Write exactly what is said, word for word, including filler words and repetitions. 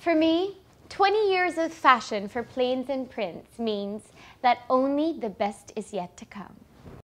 For me, twenty years of fashion for plains and prints means that only the best is yet to come.